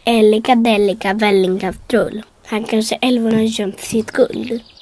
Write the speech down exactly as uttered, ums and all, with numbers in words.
Ellika, dellika, vällingka, trull. Här kanske älvorna gömt sitt guld.